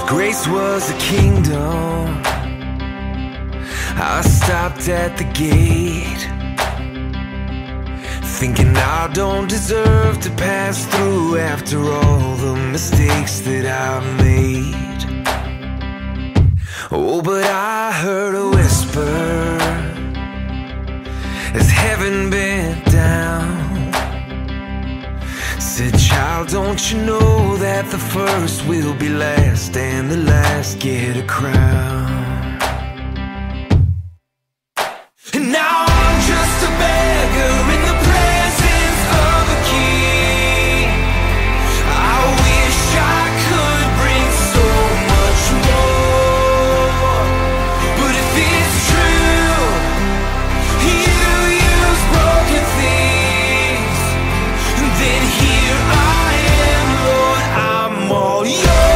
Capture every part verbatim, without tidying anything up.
Grace was a kingdom. I stopped at the gate, thinking I don't deserve to pass through after all the mistakes that I've made. Oh, but I heard a whisper as heaven bent down, said, child, don't you know that the first will be last and the last get a crown? And now I'm just a beggar in the presence of a king. I wish I could bring so much more, but if it's true, you use broken things, then here I am, Lord, I'm all yours.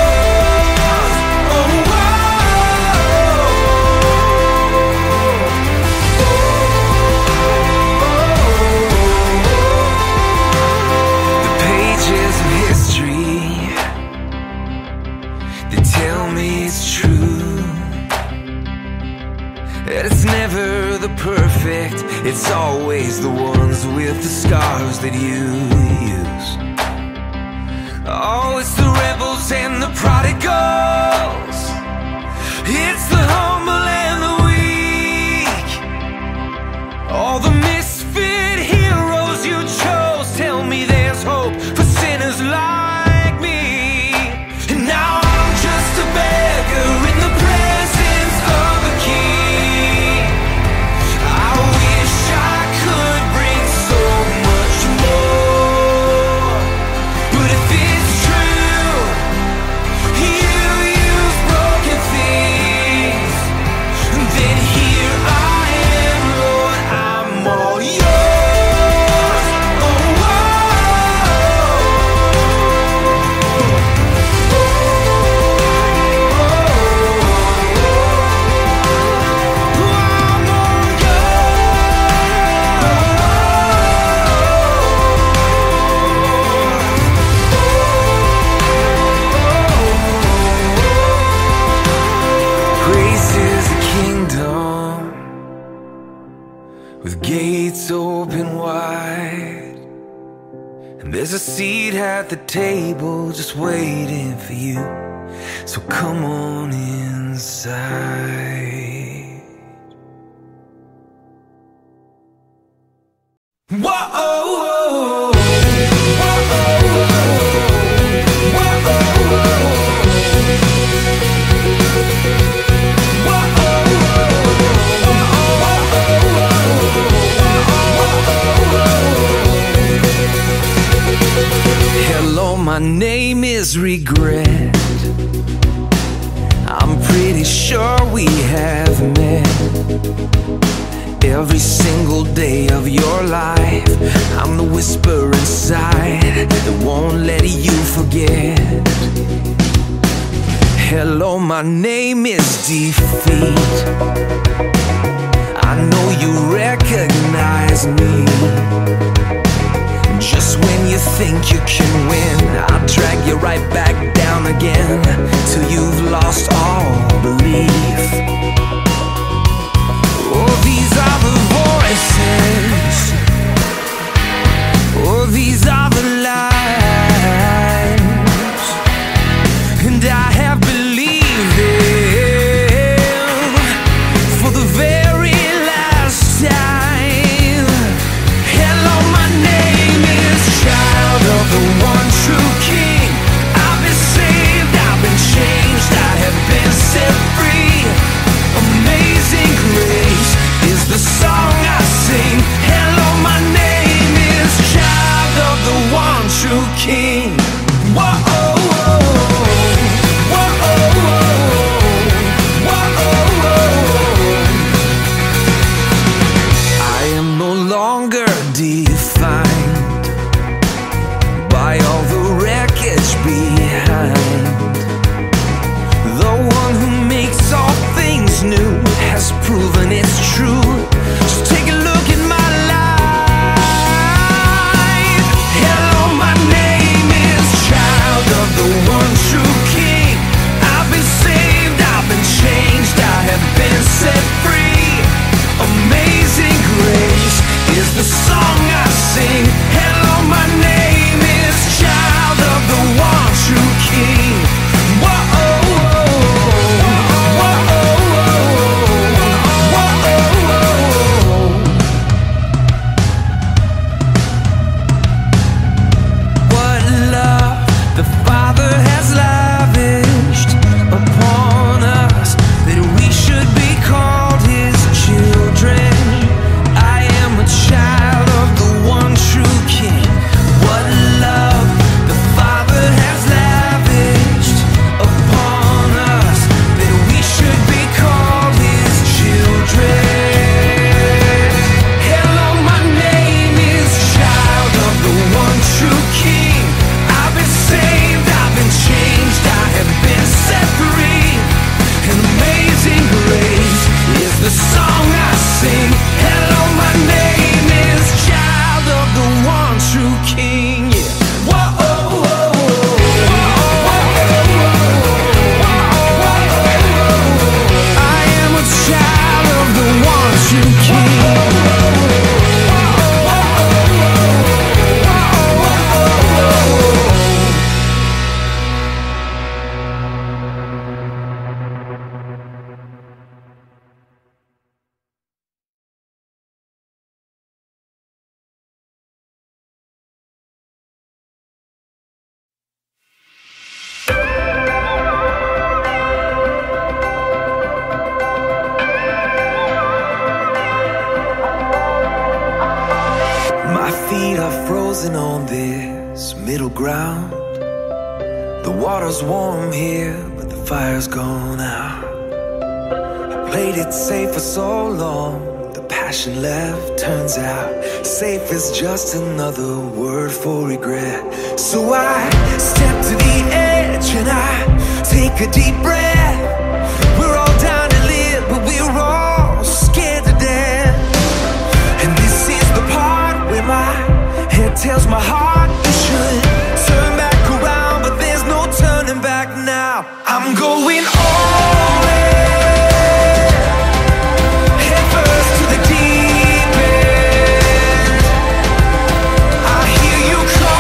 It's never the perfect, it's always the ones with the scars that you use. Oh, it's the rebels and the prodigals, it's the humble and the weak, all the misfit heroes you chose. Tell me there's hope for sinners like me. And now I'm just a beggar in the presence of a king. With gates open wide, and there's a seat at the table just waiting for you, so come on inside. Whoa, hello, my name is Regret. I'm pretty sure we have met. Every single day of your life, I'm the whisper inside that won't let you forget. Hello, my name is Defeat. I know you recognize me. Just when you think you can win, I'll drag you right back down again, till you've lost all belief. Oh, these are the voices, oh, these are the lies, and I have believed them for the very last time. Hello, my name is child of the one true King. I've been saved, I've been changed, I have been set free. Amazing grace is the song I sing. Hello, my name is child of the one true King. Whoa, whoa, whoa, whoa. I am no longer defined by all the wreckage behind. The one who makes all things new has proven it's true. Just take a look at my life. Hello, my name is child of the one true King. I've been feet are frozen on this middle ground. The water's warm here, but the fire's gone out. I played it safe for so long, the passion left. Turns out safe is just another word for regret. So I step to the edge and I take a deep breath. We're all down to live, but we're all scared to death. And this is the part where my head tells my heart you should turn back around, but there's no turning back now. I'm going all in, head first to the deep end. I hear you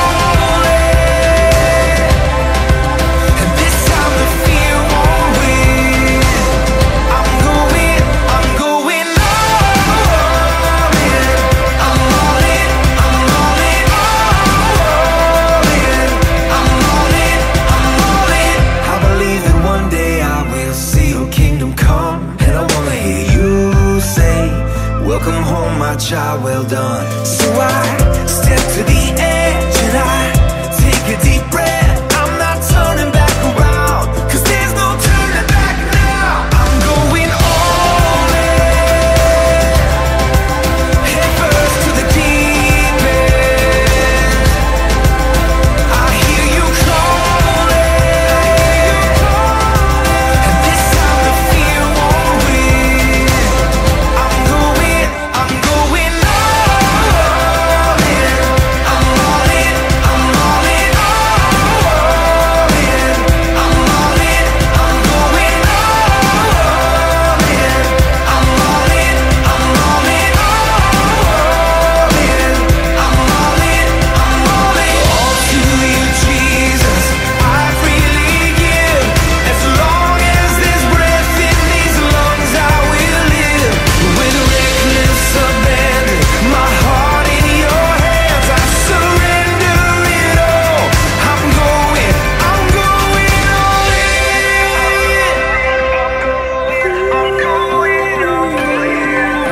calling, and this time the fear won't win. I'm going, I'm going all in. I'm all in, I'm all in, all in. I'm all in, I'm all in. I believe that one day I will see your kingdom come, and I wanna hear you say, welcome home, my child, well done. So I step to the edge and I take a deep breath. I'm not turning back around, 'cause there's no turning back now. I'm going all in, head first to the deep end. I hear you calling, and this time the fear won't win. I'm going, I'm going all in. I'm all in, I'm all in, all in. I'm all in, I'm going all in. I'm all in, I'm all in, all in. I'm all in, I'm all in. All to you, Jesus, I freely give. As long as there's breath in these lungs, I will live. With reckless abandon, my heart in your hands, I surrender it all. I'm going, I'm going all in. I'm going all in.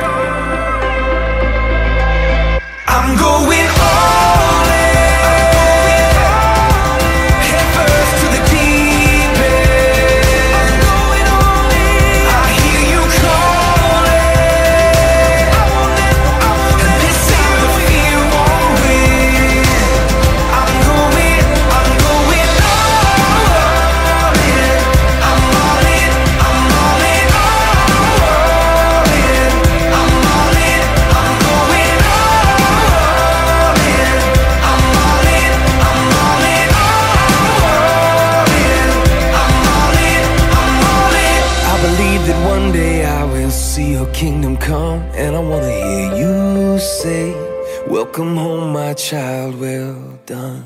I'm going all in, head first to the deep end. I'm going all in. I hear you calling, and this time the fear won't win. I'm going, I'm going all in. I'm all in, I'm all in, all in. I'm all in, I'm going all in. I'm all in, I'm all in, all in. I'm all in, I'm all in. I believe that one day I will see your kingdom come, and I wanna hear you say, welcome home, my child, well done.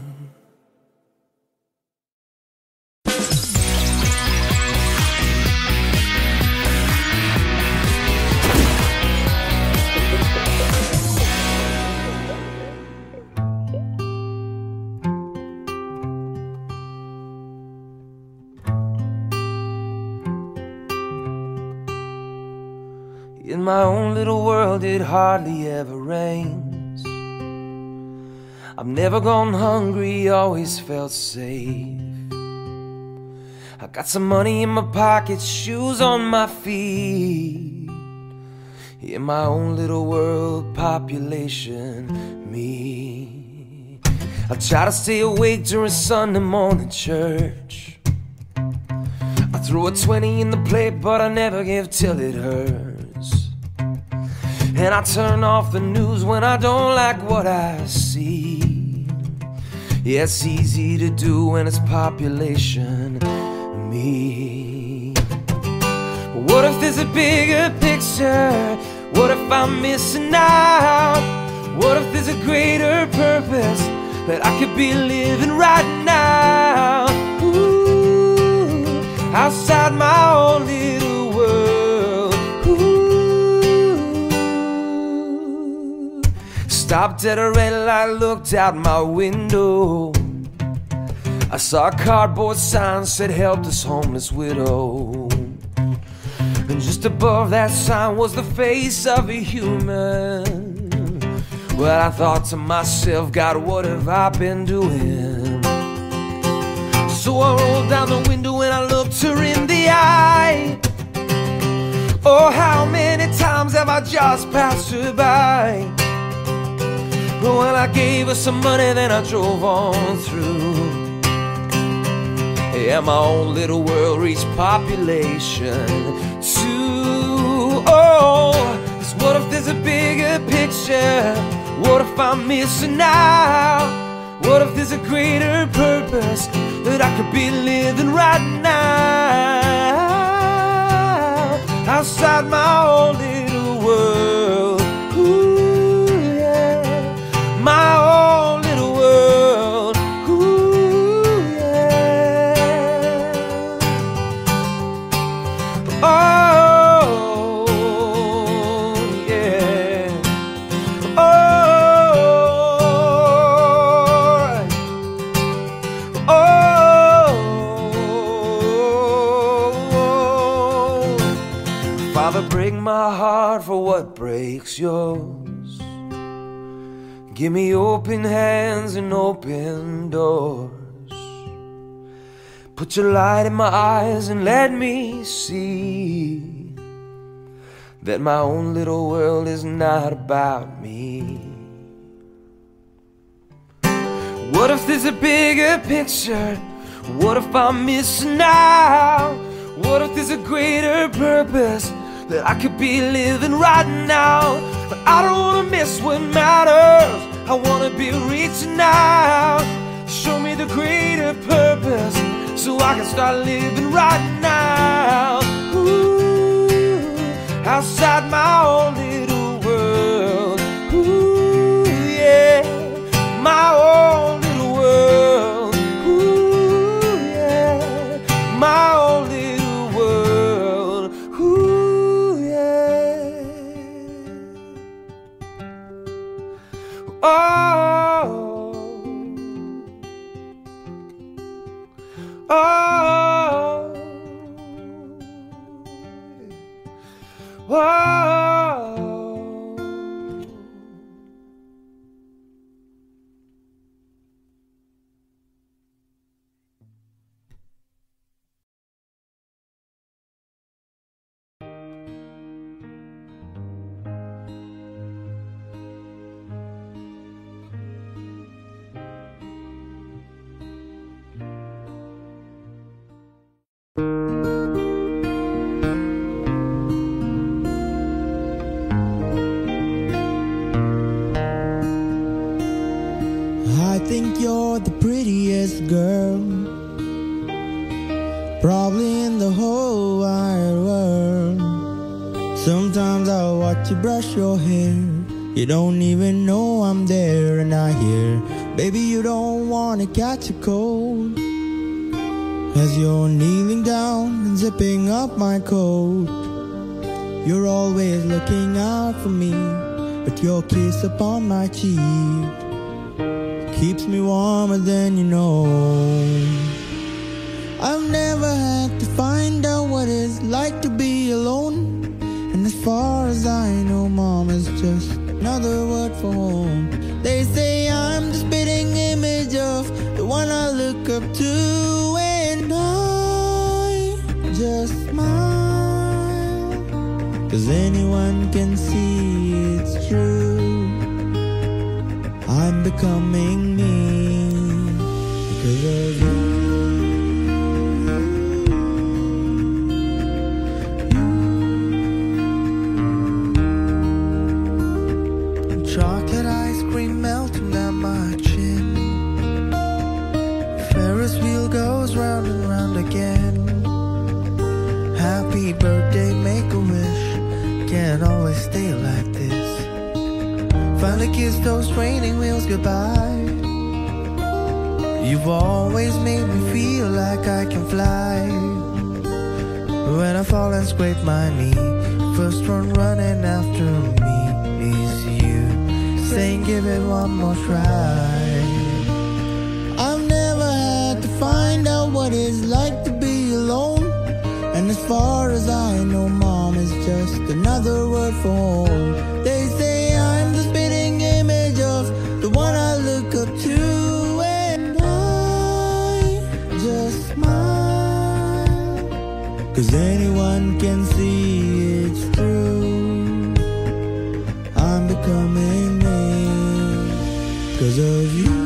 In my own little world it hardly ever rains. I've never gone hungry, always felt safe. I got some money in my pocket, shoes on my feet. In my own little world, population, me. I try to stay awake during Sunday morning church. I throw a twenty in the plate, but I never give till it hurts. And I turn off the news when I don't like what I see. Yeah, it's easy to do when it's population, me. What if there's a bigger picture? What if I'm missing out? What if there's a greater purpose that I could be living right now? Ooh, outside my own little world. Ooh. Stopped at a red light, looked out my window. I saw a cardboard sign said help this homeless widow. And just above that sign was the face of a human. Well, I thought to myself, God, what have I been doing? So I rolled down the window and I looked her in the eye. Oh, how many times have I just passed her by? Well, I gave her some money, then I drove on through. Yeah, my own little world reached population two. Oh, 'cause what if there's a bigger picture? What if I'm missing out? What if there's a greater purpose that I could be living right now? Outside my own little world, ooh, yeah. My own little world, ooh, yeah. Oh, yeah. Oh, Father, break my heart for what breaks yours. Give me open hands and open doors. Put your light in my eyes and let me see that my own little world is not about me. What if there's a bigger picture? What if I'm missing out? What if there's a greater purpose that I could be living right now? But I don't wanna miss what matters. I wanna be reaching out. Show me the greater purpose so I can start living right now. Ooh, outside my own little world. Ooh, yeah, my own little world. Ooh, yeah, my own little world. Ooh, yeah. Oh, oh, oh. I think you're the prettiest girl probably in the whole wide world. Sometimes I watch you brush your hair. You don't even know I'm there, and I hear, baby, you don't wanna catch a cold, as you're kneeling down and zipping up my coat. You're always looking out for me, but your kiss upon my cheek keeps me warmer than you know. I've never had to find out what it's like to be alone, and as far as I know, mom is just another word for home. They say I'm the spitting image of the one I look up to, and I just smile, 'cause anyone can see it's true. I'm becoming me because of you. Chocolate ice cream melting down my chin. Ferris wheel goes round and round again. Happy birthday, make a wish. Can't always stay like this. Finally kiss those training wheels goodbye. You've always made me feel like I can fly. When I fall and scrape my knee, first one running after me is you, saying give it one more try. I've never had to find out what it's like to be alone, and as far as I know, mom is just another word for home. They say I'm the spitting image anyone can see it's true. I'm becoming me 'cause of you.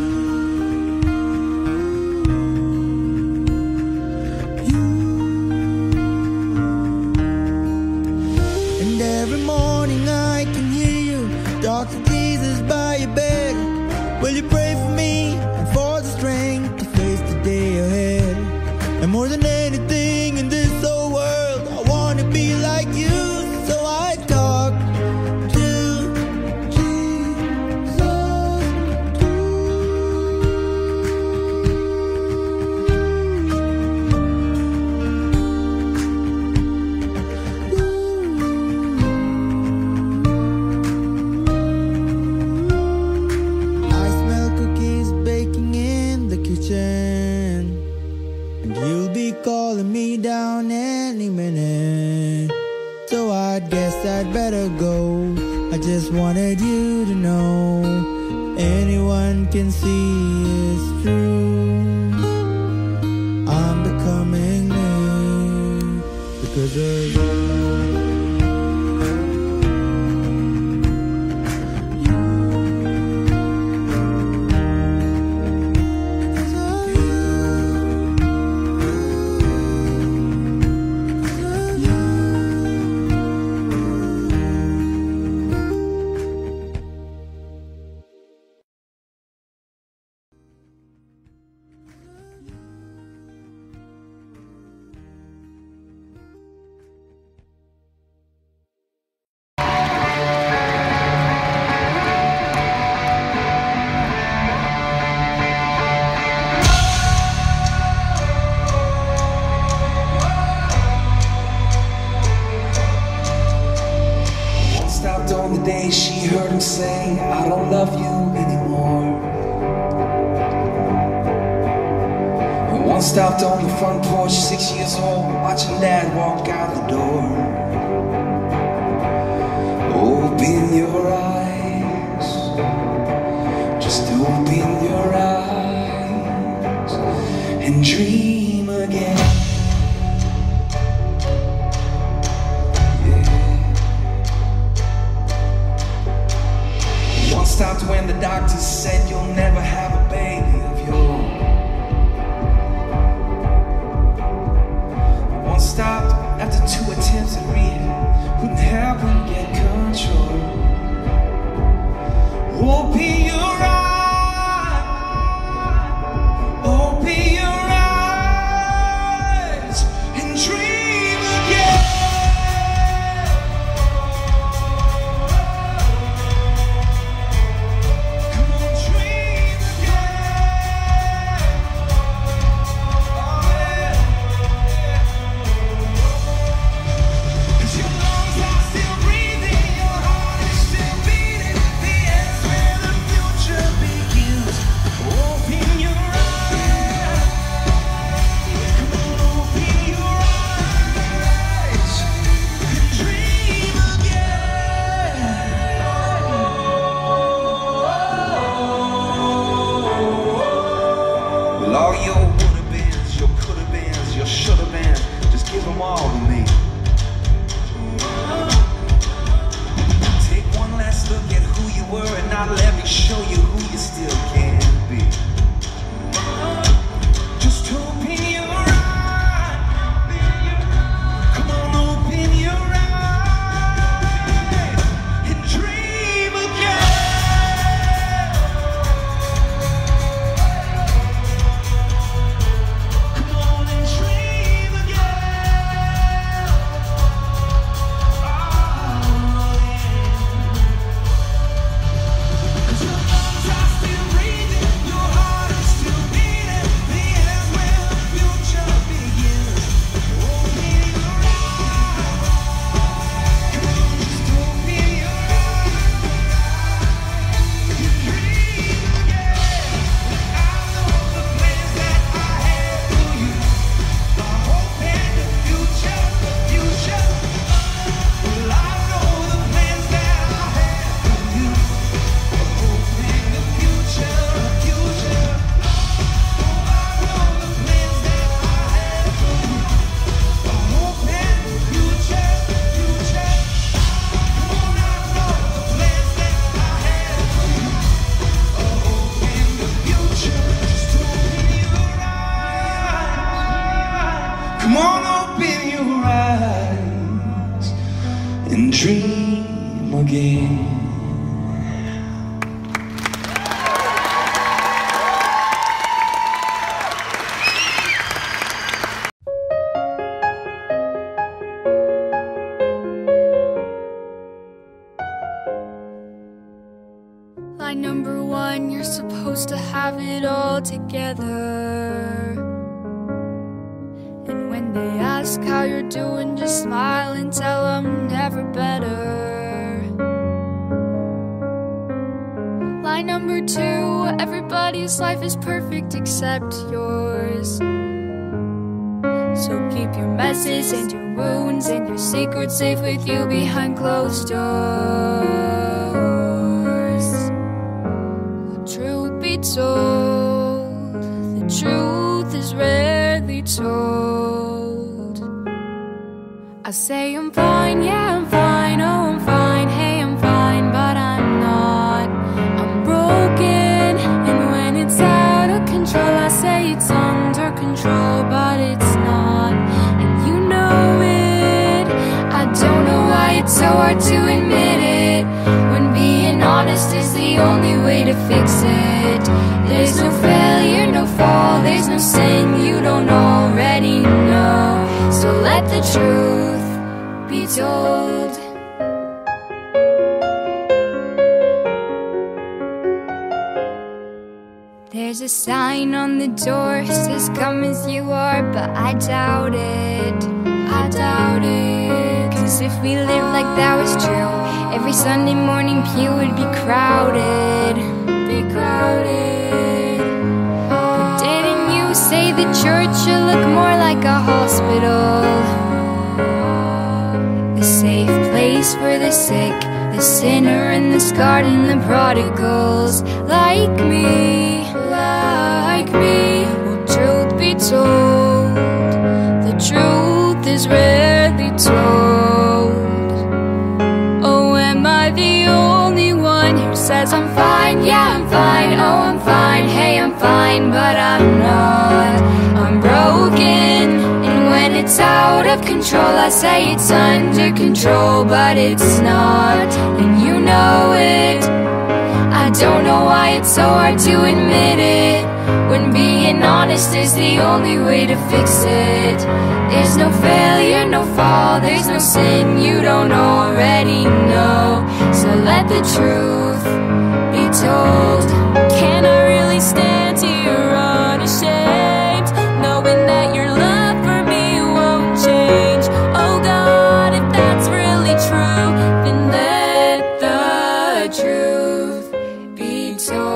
And every morning I can hear you talk to Jesus by your bed. Will you pray for me and for the strength to face the day ahead? And more than anything in this whole world, I want to be like you. So I talk to Jesus I smell cookies baking in the kitchen, and you'll be calling me down any minute. So I guess I'd better go. I just wanted you to know anyone can see it's true. I'm becoming me because of you. Stopped on the day she heard him say, I don't love you anymore. And one stopped on the front porch, six years old, watching Dad walk out the door. Open your eyes, just open your eyes and dream again. Stopped when the doctor said you'll never have a baby of your own. One stopped after two attempts at rehab, wouldn't help him get control. Open your eyes, open your eyes and dream again. Come on, dream again. dream again. Line number one, you're supposed to have it all together. And when they ask how you're doing, just smile and tell them never better. Line number two, everybody's life is perfect except yours. So keep your messes and your wounds and your secrets safe with you behind closed doors. Truth be told, the truth is rarely told. I say I'm fine, yeah I'm fine, oh I'm fine, hey I'm fine, but I'm not. I'm broken, and when it's out of control I say it's under control, but it's not, and you know it. I don't know why it's so hard to admit it, when being honest is the only way to fix it. There's no failure, no fall, there's no sin you don't already know. So let the truth be told. There's a sign on the door, says come as you are, but I doubt it, I doubt it. Cause if we lived like that was true, every Sunday morning pew would be crowded, be crowded. But didn't you say the church should look more like a hospital? A safe place for the sick, the sinner and the scarred and the prodigals. Like me, like me. Well, truth be told, the truth is rarely told. Oh, am I the only one who says I'm fine? Yeah, I'm fine, oh, I'm fine, hey, I'm fine, but I'm not. I'm broken, and when it's out of control I say it's under control, but it's not, and you know it. I don't know why it's so hard to admit it, when being honest is the only way to fix it. There's no failure, no fall, there's no sin you don't already know. So let the truth be told. Can I really stand here unashamed, knowing that your love for me won't change? Oh God, if that's really true, then let the truth be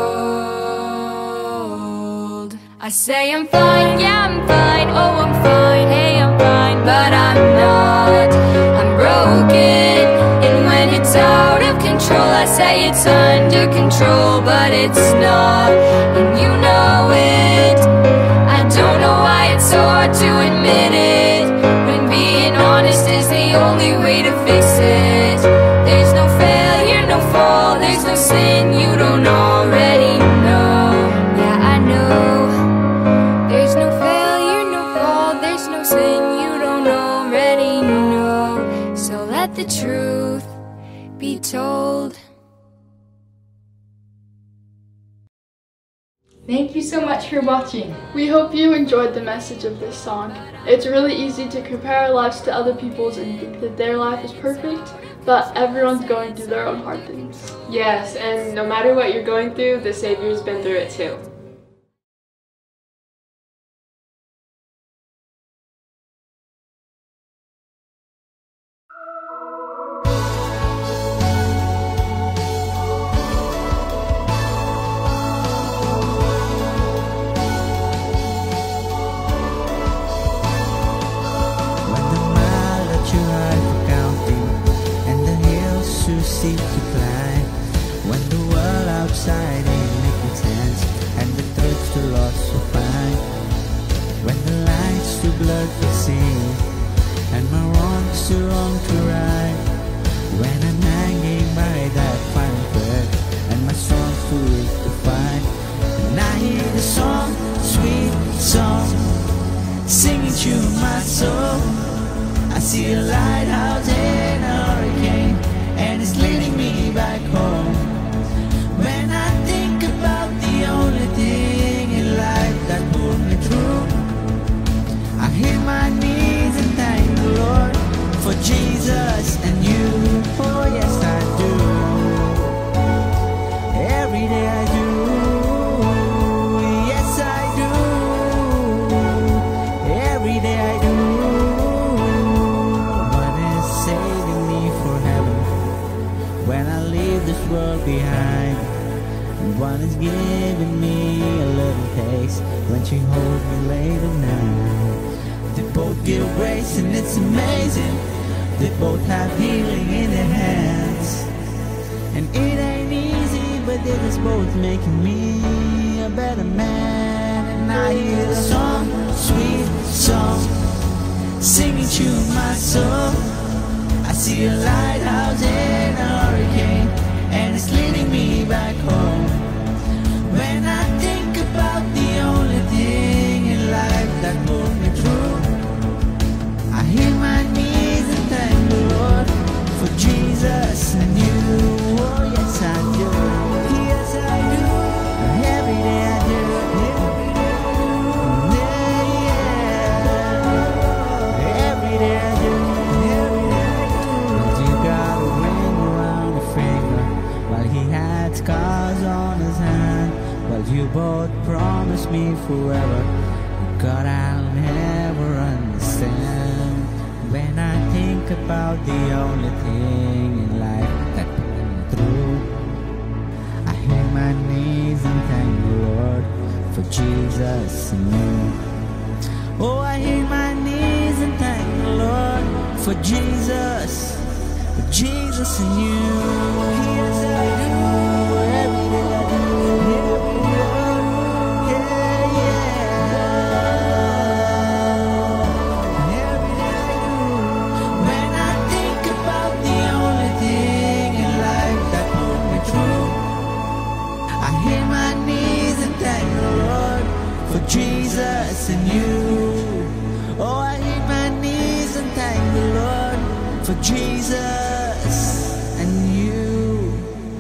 told. I say I'm fine, yeah I'm fine, oh I'm fine, hey I'm fine, but I'm not. I'm broken, and when it's out of control I say it's under control, but it's not, and you know it. I don't know why it's so hard to admit it, when being honest is the only way to fix it. There's no failure, no fall, there's no sin you don't already know. Yeah, I know. There's no failure, no fall, there's no sin you don't already know. So let the truth be told. Thank you so much for watching. We hope you enjoyed the message of this song. It's really easy to compare our lives to other people's and think that their life is perfect, but everyone's going through their own hard things. Yes, and no matter what you're going through, the Savior's been through it too. Seek to climb when the world outside ain't making sense and the thirst to lost to find, when the lights too blurred to see and my wrongs too wrong to right, when I'm hanging by that fine thread and my songs too weak to find, and I hear the song, sweet song, singing through my soul. I see a lighthouse in a hurricane, this world behind. And one is giving me a little taste when she holds me late at night. They both give grace and it's amazing. They both have healing in their hands. And it ain't easy, but they're just both making me a better man. And I hear the song, sweet song, singing to my soul. I see a lighthouse in a hurricane, and it's leading me back home. When I think about the only thing in life that pulls me through, I hear my knees and thank the Lord for Jesus and you. Oh yes I do, yes I do, every day I do, yeah, yeah, every day I do, every day I do. But you got a ring around your finger, while he had scars on his hand. Well, you both promised me forever, God, I'll never understand. When I think about the only thing in life that put me through, I hear my knees and thank the Lord for Jesus and you. Oh, I hear my knees and thank the Lord for Jesus, for Jesus and you. Yes, I do, every day I do, every day I do, yeah, yeah, every day I do. When I think about the only thing in life that put me through, I hear my knees and thank the Lord for Jesus and you. Oh, I hear my knees and thank the Lord for Jesus and you.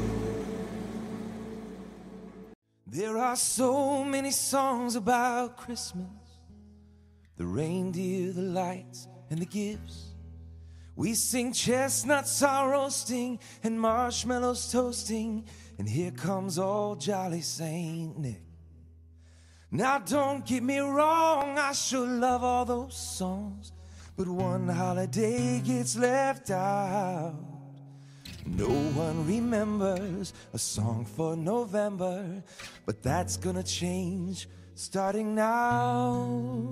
There are so many songs about Christmas, the reindeer, the lights, and the gifts. We sing chestnuts are roasting and marshmallows toasting, and here comes old jolly Saint Nick. Now don't get me wrong, I sure love all those songs, but one holiday gets left out. No one remembers a song for November, but that's gonna change starting now.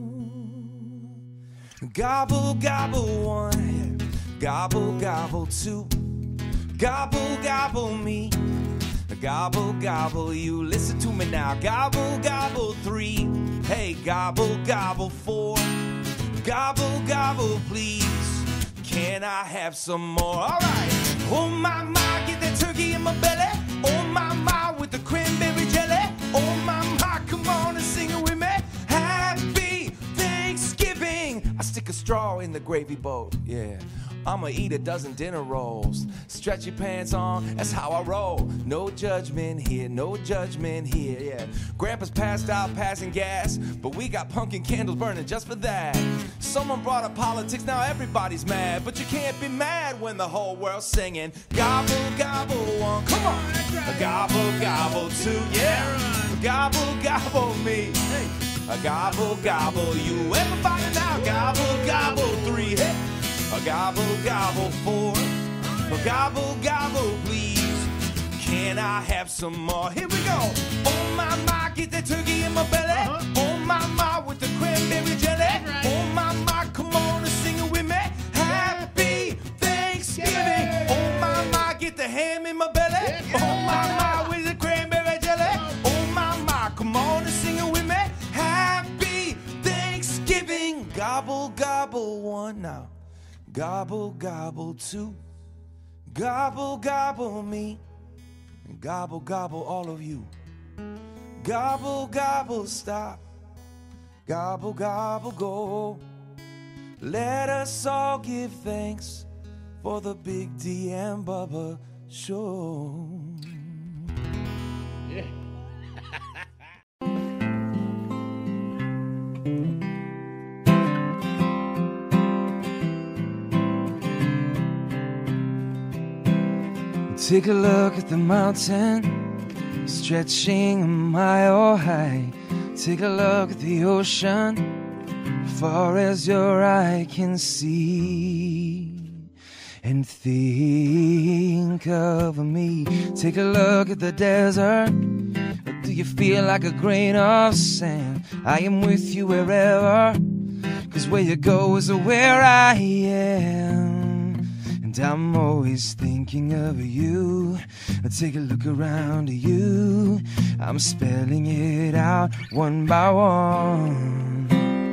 Gobble, gobble one, gobble, gobble two, gobble, gobble me, gobble, gobble you. Listen to me now. Gobble, gobble three, hey, gobble, gobble four, gobble, gobble please, can I have some more? All right. Oh my, my, get that turkey in my belly. Oh my, my, with the cranberry jelly. Oh my, my, come on and sing it with me. Happy Thanksgiving. I stick a straw in the gravy boat, yeah. I'ma eat a dozen dinner rolls. Stretch your pants on, that's how I roll. No judgment here, no judgment here, yeah. Grandpa's passed out passing gas, but we got pumpkin candles burning just for that. Someone brought up politics, now everybody's mad, but you can't be mad when the whole world's singing. Gobble, gobble one, come on. Gobble, gobble two, yeah. Gobble, gobble me. A gobble, gobble you. Everybody now, gobble, gobble three, hey. A gobble, gobble four, a gobble, gobble please, can I have some more? Here we go. Oh my, my, get that turkey in my belly. Uh-huh. Oh my, my, with the cranberry jelly. Right. Oh my, my, come on and sing it with me. Happy Thanksgiving. Yeah. Oh my, my, get the ham in my belly. Yeah. Oh my, my, with the cranberry jelly. Oh my, my, come on and sing it with me. Happy Thanksgiving. Gobble, gobble one now. Gobble, gobble two, gobble, gobble me, and gobble, gobble all of you. Gobble, gobble stop, gobble, gobble go. Let us all give thanks for the Big D and Bubba show. Yeah. Take a look at the mountain, stretching a mile high. Take a look at the ocean, far as your eye can see. and think of me. Take a look at the desert. Do you feel like a grain of sand? I am with you wherever, 'cause where you go is where I am. And I'm always thinking of you. Take a look around you. I'm spelling it out one by one.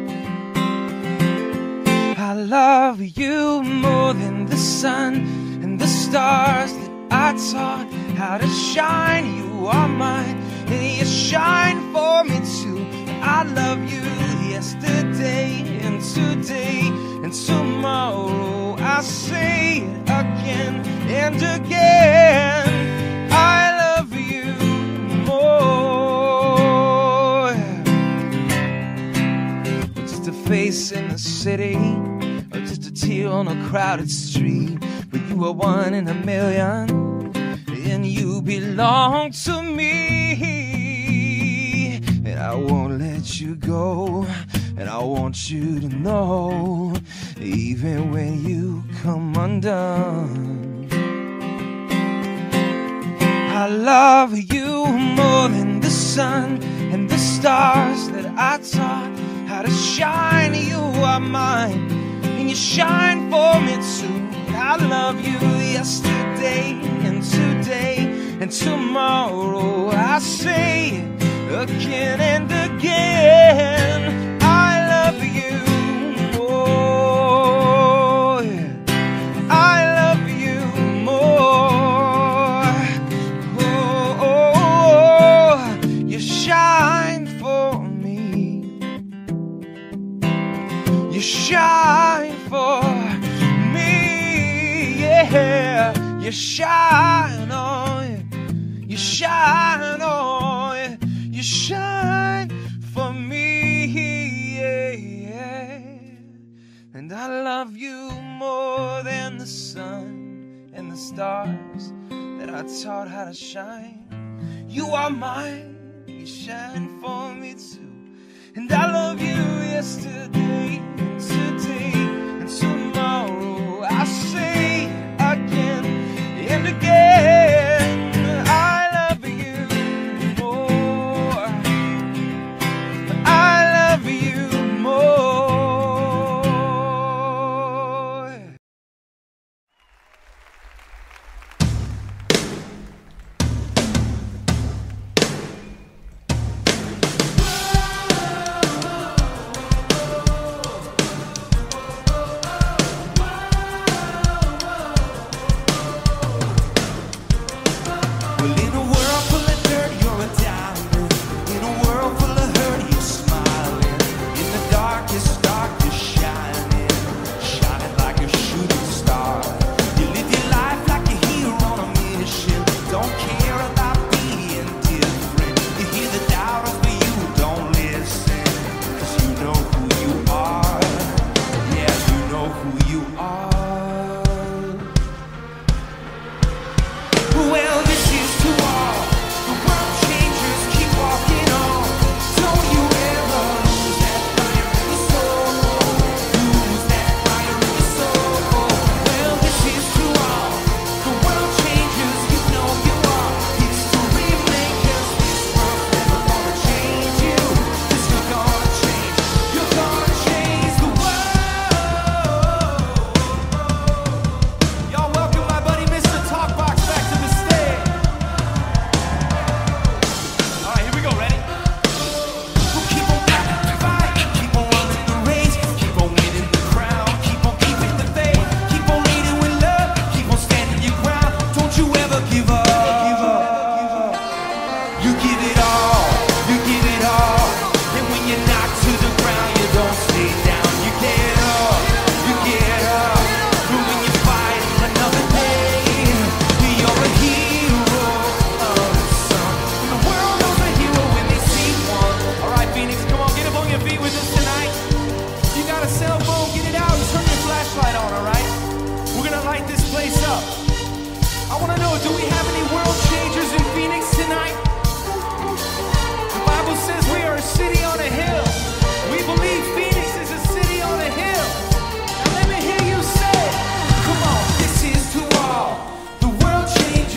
I love you more than the sun and the stars that I taught how to shine. You are mine, and you shine for me too. I love you yesterday and today and tomorrow. I say it again and again. I love you more. Just a face in the city, or just a tear on a crowded street. But you are one in a million, and you belong to me. And I won't let you go, and I want you to know, even when you come undone. I love you more than the sun and the stars that I taught how to shine. You are mine, and you shine for me too. I love you yesterday and today and tomorrow. I say it again and again. I love you more. I love you more. Oh, oh, oh. You shine for me. You shine for me. Yeah, you shine on. You shine on. You shine for me, yeah, yeah. And I love you more than the sun and the stars that I taught how to shine. You are mine, you shine for me too. And I love you yesterday, today, and tomorrow. I say again and again.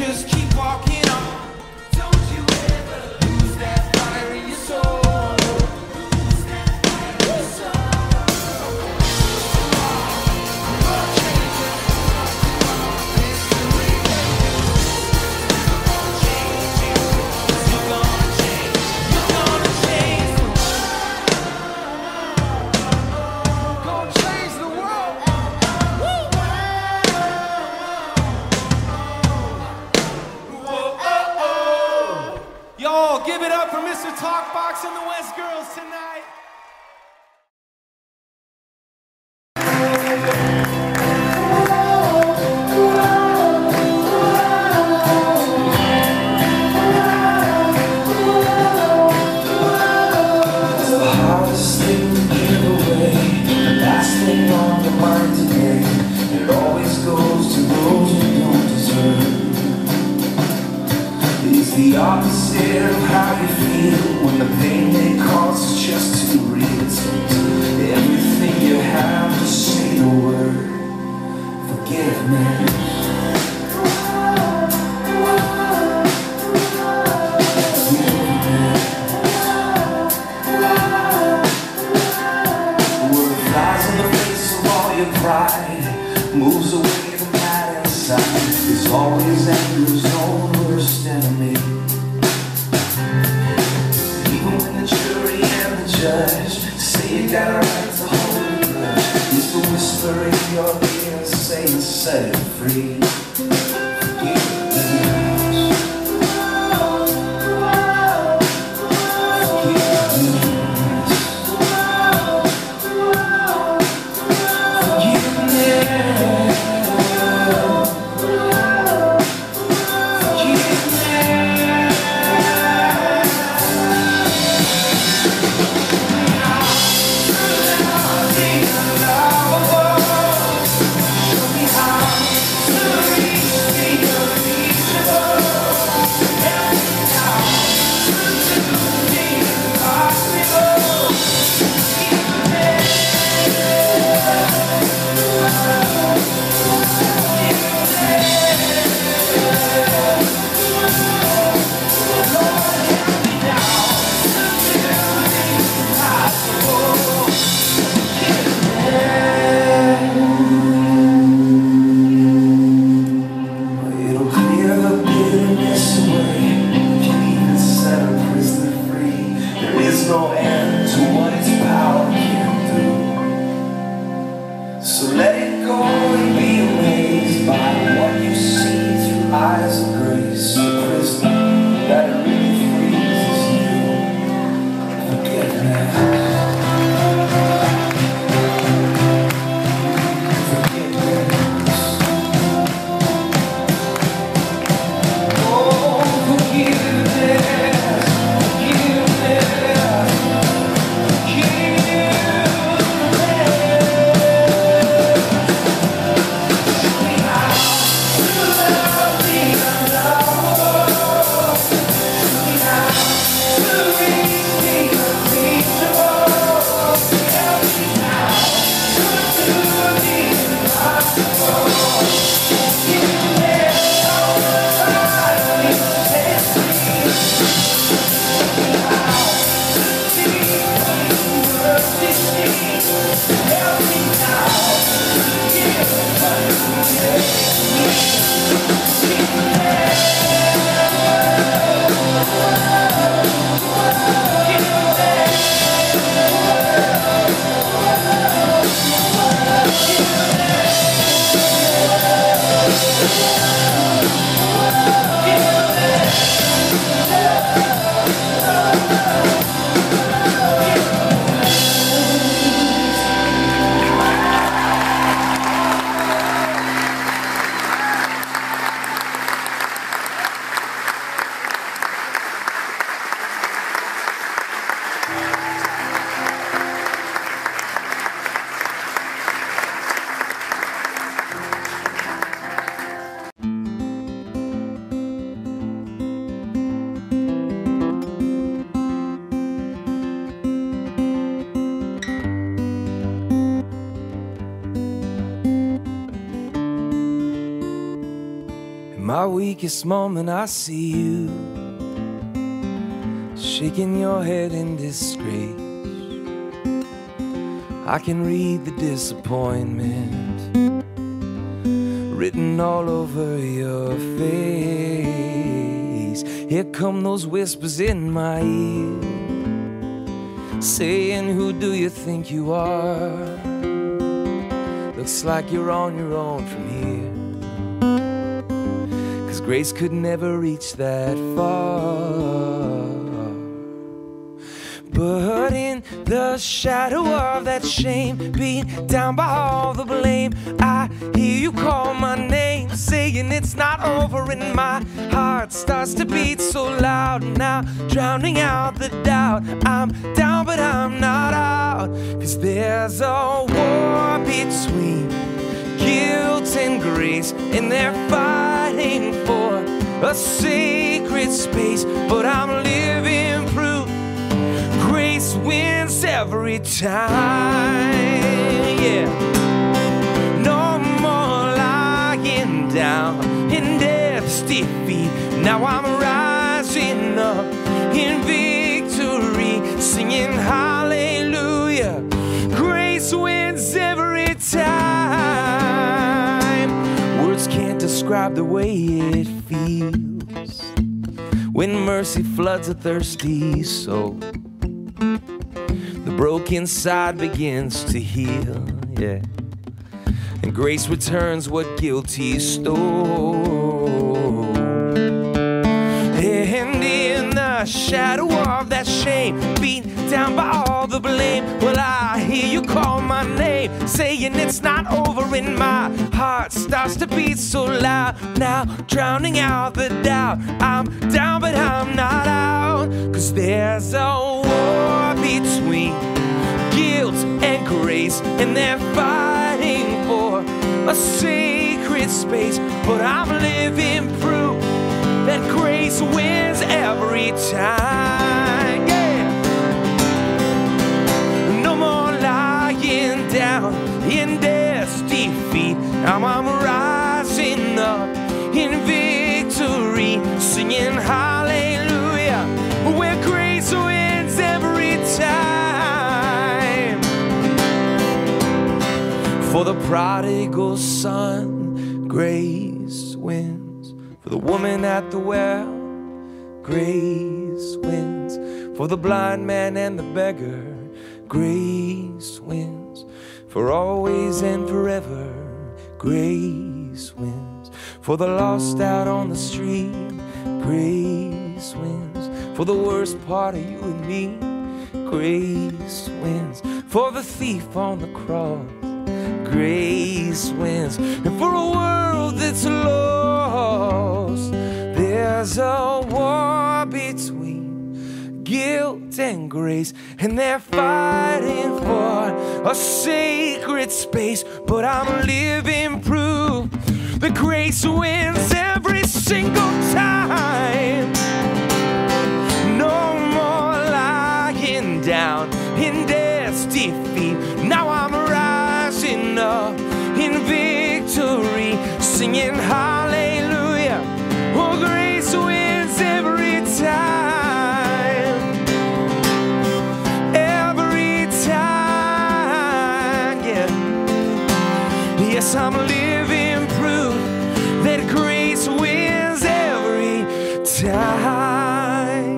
just keep walking on. Don't you ever lose that fire in your soul. Lose that fire in your soul. You're changing. History changing. You're gonna change. You're gonna change the world. Gonna change the world. Y'all, give it up for Mister Talkbox and the West Girls tonight. It's the hardest thing to give away, the last thing on your mind today. It always goes to those who don't deserve. It's the opposite of how you feel when the pain they cause is just too real. It's everything you have to say the word forgiveness. The word flies in the face of all your pride, moves away the night inside. It's always anger's own worst enemy. Even when the jury and the judge say you got a right to hold a grudge, it's the whisper in your ear saying set it free. Show me how to weakest moment I see you shaking your head in disgrace. I can read the disappointment written all over your face. Here come those whispers in my ear saying, who do you think you are? Looks like you're on your own from here, 'cause grace could never reach that far. But in the shadow of that shame, beat down by all the blame, I hear you call my name, saying it's not over, and my heart starts to beat so loud now, drowning out the doubt. I'm down but I'm not out, 'cause there's a war between guilt and grace, and they're fighting for a sacred space. But I'm living proof grace wins every time, yeah. No more lying down in death's defeat. Now I'm rising up in victory, singing hallelujah. Grace wins every time. Words can't describe the way it feels when mercy floods a thirsty soul. The broken side begins to heal, yeah, and grace returns what guilty stole. And in the shadow of that shame, beat down by all the blame, well, I hear you call my name, saying it's not over, and my heart starts to beat so loud now, drowning out the doubt. I'm down but I'm not out, 'cause there's a war between guilt and grace, and they're fighting for a sacred space. But I'm living proof that grace wins every time, yeah. No more lying down in death's defeat. Now I'm rising up in victory, singing hallelujah, where grace wins every time. For the prodigal son, grace wins. For the woman at the well, grace wins. For the blind man and the beggar, grace wins. For always and forever, grace wins. For the lost out on the street, grace wins. For the worst part of you and me, grace wins. For the thief on the cross, grace wins. And for a world that's lost, there's a war between guilt and grace, and they're fighting for a sacred space. But I'm living proof that grace wins every single time. No more lying down in death's defeat. Now I'm rising up in victory, singing hallelujah. Oh, grace wins every time, every time, yeah. Yes, I'm living proof that grace wins every time.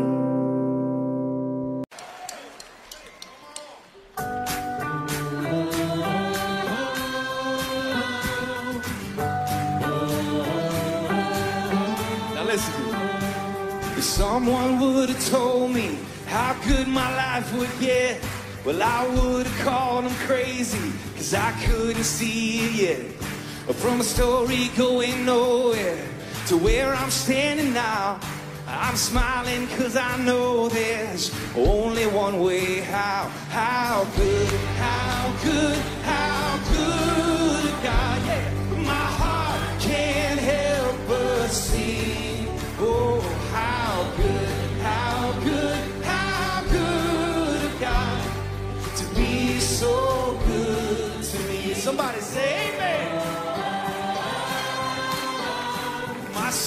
If someone would have told me how good my life would get, well, I would have called them crazy, 'cause I couldn't see it yet. From a story going nowhere to where I'm standing now, I'm smiling 'cause I know there's only one way. How, how good, how good, how good God, yeah. My heart can't help but sing. Oh, how good, how good, how good God to be so good to me. Somebody say amen. My sins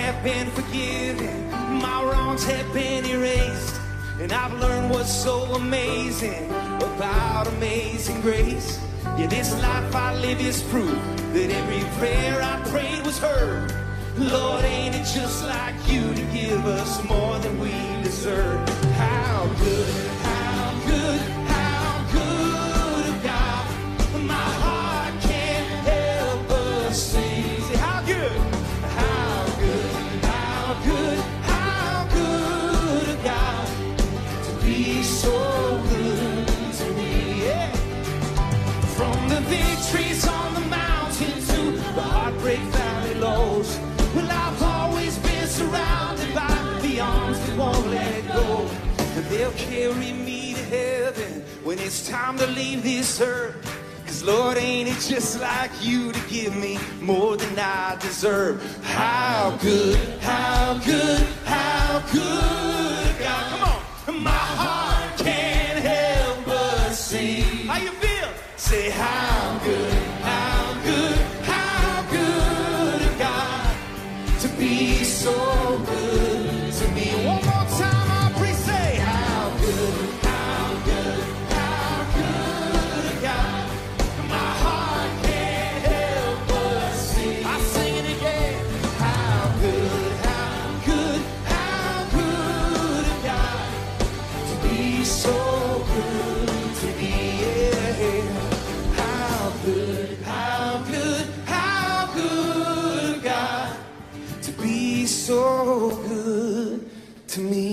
have been forgiven, my wrongs have been erased, and I've learned what's so amazing about amazing grace. Yeah, this life I live is proof that every prayer I prayed was heard. Lord, ain't it just like you to give us more than we deserve? How good, how good, how good of God. My heart can't help but sing. Say, how good, how good, how good, how good of God to be so good to me. Yeah. From the victories on the mountain to the heartbreak valley lows, well, I've always been surrounded by the arms that won't let go. And they'll carry me to heaven when it's time to leave this earth. Cause Lord, ain't it just like you to give me more than I deserve? How good, how good, how good, God. Come on. My heart can't help but sing. How you feel? Say, how good, how good, how good of God to be so good to me. One more time, I'll please say, how good, how good, how good of God. My heart can't help but sing. I sing it again. How good, how good, how good of God to be so good to me. Yeah. How good, how good, how good of God to be so good to me.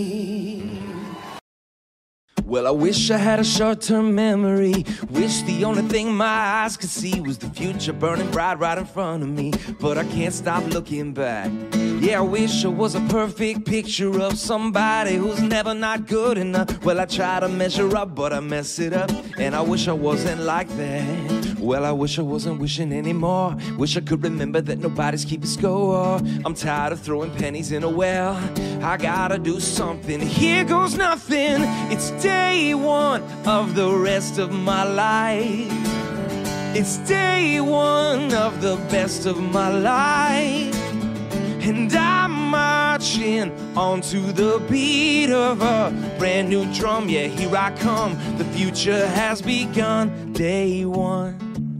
Well, I wish I had a short-term memory. Wish the only thing my eyes could see was the future burning bright right in front of me. But I can't stop looking back. Yeah, I wish I was a perfect picture of somebody who's never not good enough. Well, I try to measure up, but I mess it up. And I wish I wasn't like that. Well, I wish I wasn't wishing anymore. Wish I could remember that nobody's keeping score. I'm tired of throwing pennies in a well. I gotta do something. Here goes nothing. It's day one of the rest of my life. It's day one of the best of my life. And I'm marching onto the beat of a brand new drum. Yeah, here I come. The future has begun. Day one.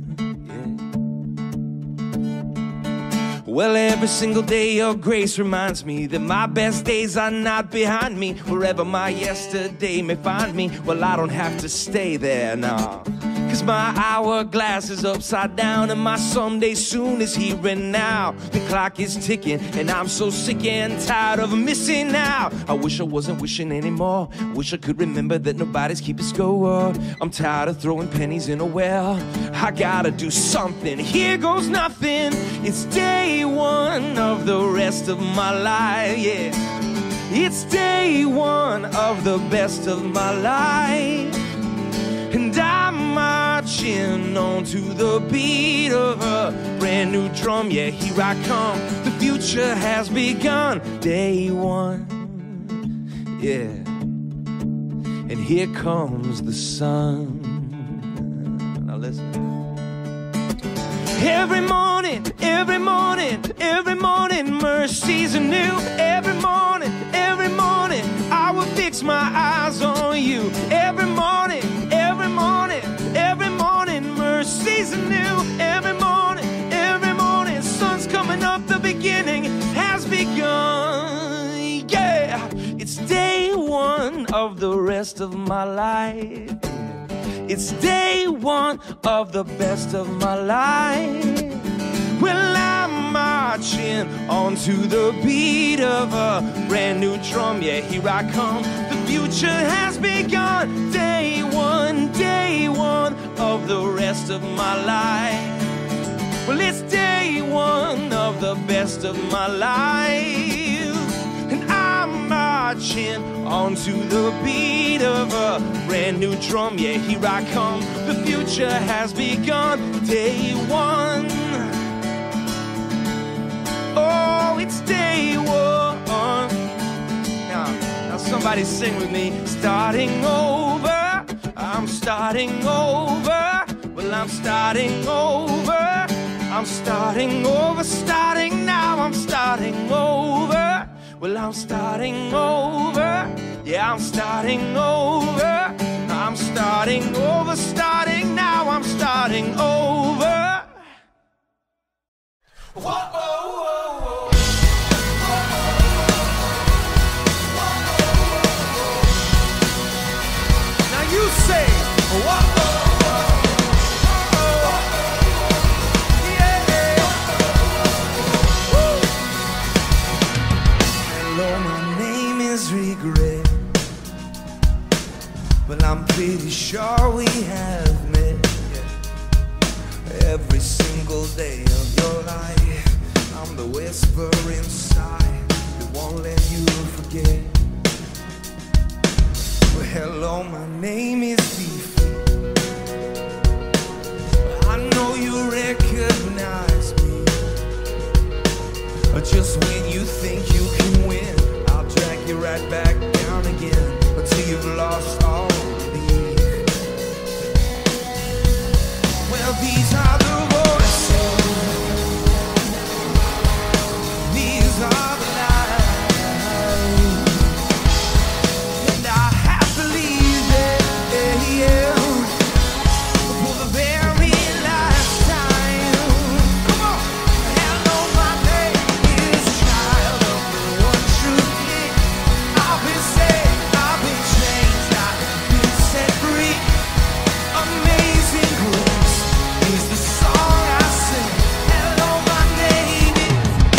Well, every single day your grace reminds me that my best days are not behind me. Wherever my yesterday may find me, well, I don't have to stay there now. Cause my hourglass is upside down and my someday soon is here and now. The clock is ticking and I'm so sick and tired of missing out. I wish I wasn't wishing anymore. Wish I could remember that nobody's keeping score. I'm tired of throwing pennies in a well. I gotta do something. Here goes nothing. It's day one of the rest of my life, yeah. It's day one of the best of my life. And I'm marching onto the beat of a brand new drum. Yeah, here I come. The future has begun. Day one. Yeah. And here comes the sun. Now listen. Every morning, every morning, every morning, mercies are new. Every morning, every morning, I will fix my eyes on you. Every morning, every morning, every morning, mercies are new. Every morning, every morning, sun's coming up, the beginning has begun. Yeah, it's day one of the rest of my life. It's day one of the best of my life. Well, I'm marching onto the beat of a brand new drum. Yeah, here I come. The future has begun. Day one, day one of the rest of my life. Well, it's day one of the best of my life. And I'm marching onto the beat of a brand new drum. Yeah, here I come. The future has begun. Day one. Oh, it's day one. Now, now somebody sing with me. Starting over. I'm starting over. Well, I'm starting over. I'm starting over, starting now, I'm starting over. Well, I'm starting over. Yeah, I'm starting over. I'm starting over, starting now, I'm starting over. Whoa, whoa, whoa, whoa. Now you say, whoa, whoa. Regret, but I'm pretty sure we have met. Every single day of your life, I'm the whisper inside that won't let you forget. Well, hello, my name is Defeat. I know you recognize me, just when you think you can win, I'll drag you right back down again until you've lost all belief. Well, these are the voices, these are the lies, and I have believed it, yeah, for the very last time. Come on, hello, my name is child of the one true King. I've been saved, I've been changed, I've been set free. Amazing grace is the song I sing. Hello, my name is.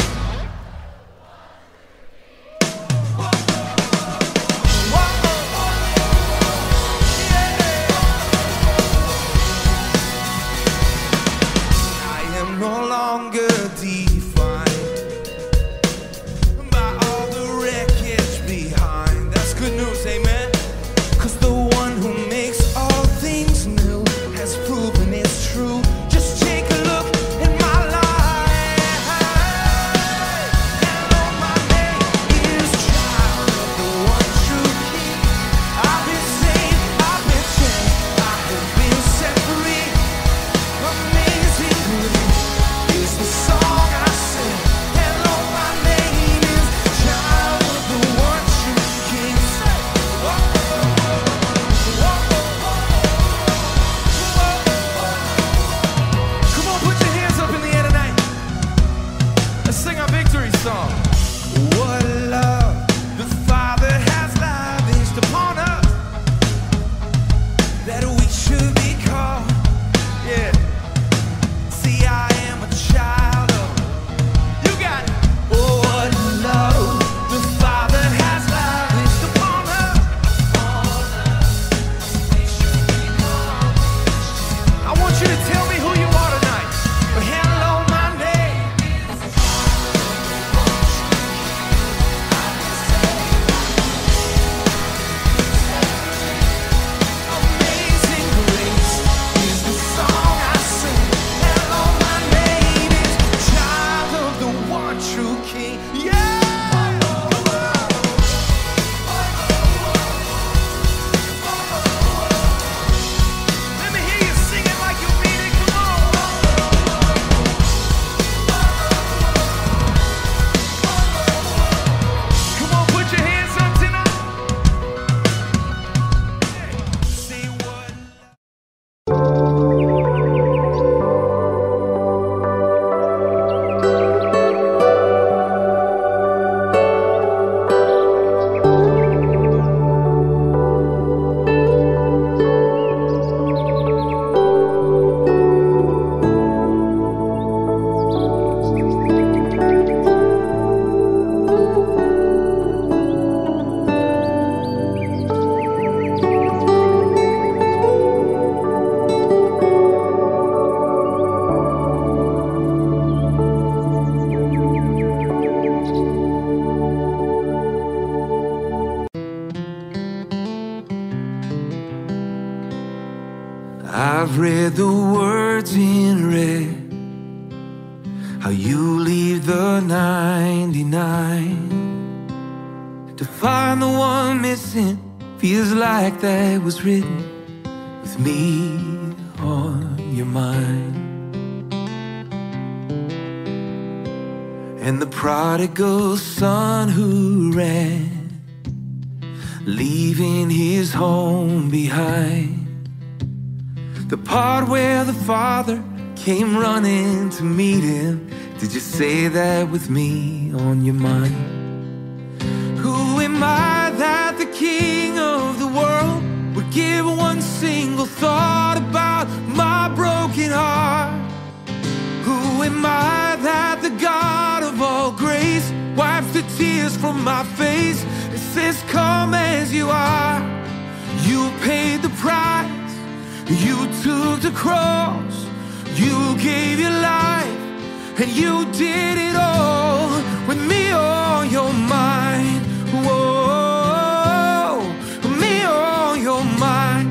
Whoa, yeah. I am no longer defined by all the wreckage behind. That's good news, amen. Cause the one who makes all things new has proven it's true. Just take a look at my life. Hello, my name is child of the one true King. I've been saved, I've been changed, I have been set free. Amazing grace is the song I sing. Hello, my name is child of the one true King. Say, whoa, whoa, whoa, whoa, whoa. Come on, put your hands up in the air tonight. Let's sing our victory song. What love the Father has lavished upon us, that we should be called. Yeah. See, I am a child of. You got it. Oh, what love the Father has lavished upon us. I want you to tell me who you are tonight. Hello, my name. Amazing grace is the song I sing. Hello, my name is child of the one true King. Yeah. Let me hear you sing it like you mean it. Come on. Come on, put your hands up tonight. Say what. I've read the words in red, how you leave the ninety-nine to find the one missing. Feels like that was written with me on your mind. and the prodigal son who ran, leaving his home behind. The part where the father came running to meet him. Did you say that with me on your mind? Who am I that the king of the world would give one single thought about my broken heart? Who am I that the God of all grace wipes the tears from my face and says, come as you are? You paid the price, you took the cross, you gave your life, and you did it all with me on your mind. Whoa, me on your mind.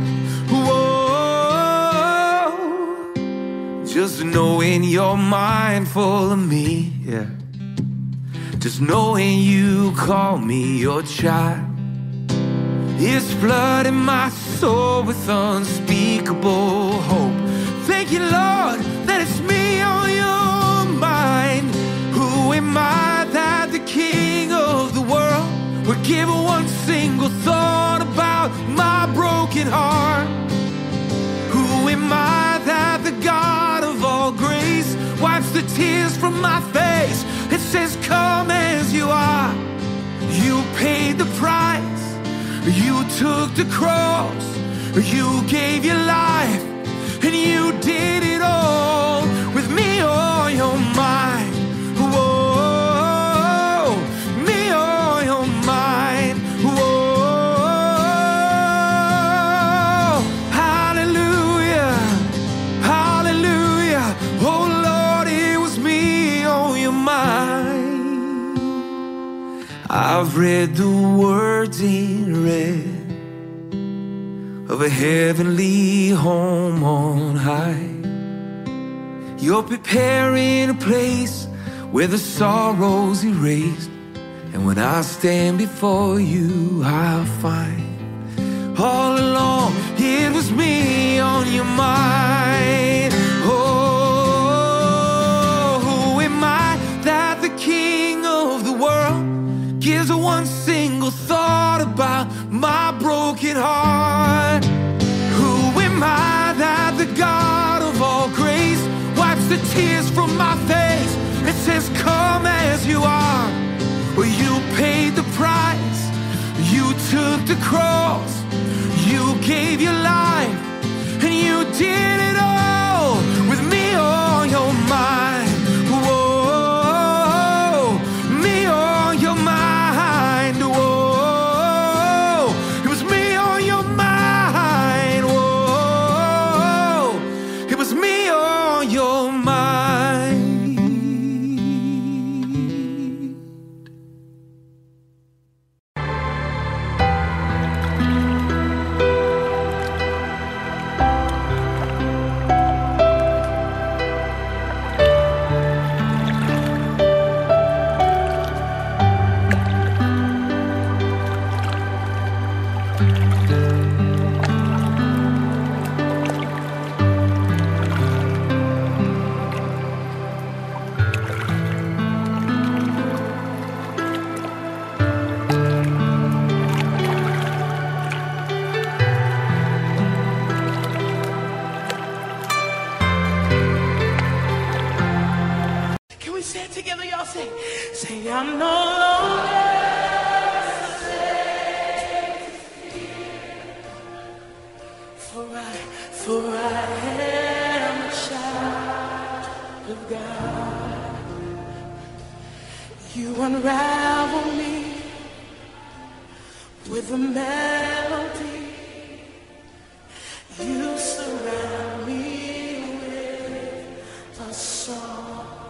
Whoa, just knowing you're mindful of me, yeah. Just knowing you call me your child, it's flooding my soul with unspeakable hope. Thank you, Lord, that it's me on your mind. Who am I that the king of the world would give one single thought about my broken heart? Who am I that the God of all grace wipes the tears from my face and says, come as you are? You paid the price, you took the cross, you gave your life, and you did it all with me on your mind. Whoa, me on your mind. Whoa, hallelujah, hallelujah. Oh Lord, it was me on your mind. I've read the words in red of a heavenly home on high. You're preparing a place where the sorrow's erased, and when I stand before you, I'll find all along it was me on your mind. Oh, who am I that the king of the world gives one single thought about my broken heart? Who am I that the God of all grace wipes the tears from my face and says, come as you are? Well, you paid the price, you took the cross, you gave your life, and you did it all with me on your mind. Whoa, me on your mind. Whoa, it was me on your mind. Whoa, it was me on your mind. Say it together, y'all. Say, say, I'm no longer slave to fear, for I, for I am a child of God. You unravel me with a melody. You surround me with a song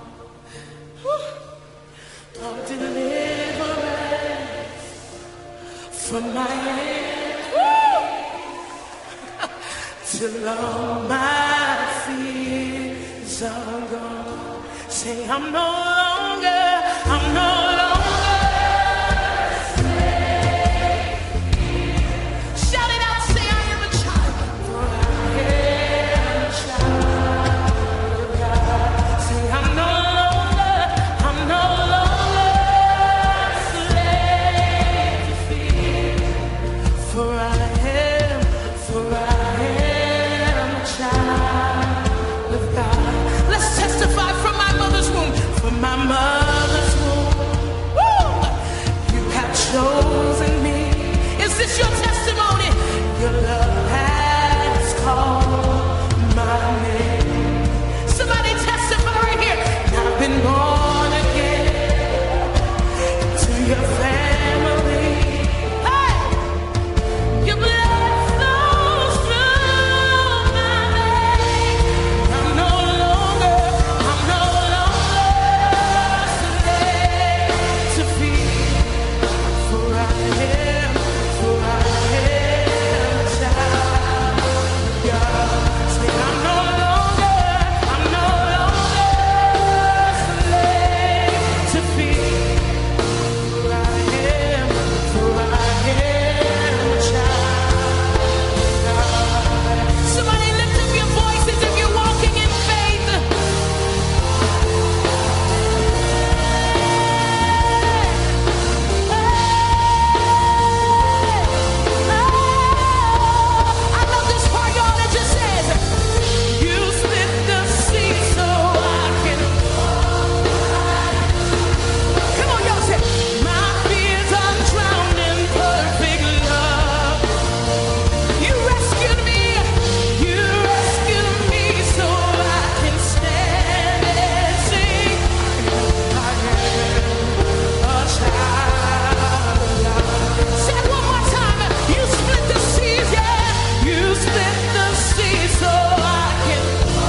of deliverance from my enemies, till all my fears are gone. Say, I'm no longer, I'm no longer slave. Shout it out, say, I am a child, for I am a child of God. Say, I'm no longer, I'm no longer your love has called my name. Somebody testify right here. I've been born again to your family. Hey, your blood flows through my veins. I'm no longer, I'm no longer slave to fear, for I am, for I am a child of God. Say, I'm no longer, I'm no longer slave to fear, for I am, for I am a child of God. Somebody lift up your voices if you're walking in faith. I love this part, y'all. It just says, you split the sea so I can walk. Come on, y'all, say, my fears are drowned in perfect love. You rescued me, you rescued me so I can stand and sing. I am a child of God. Say it one more time. You split the seas, yeah. You split the sea so I can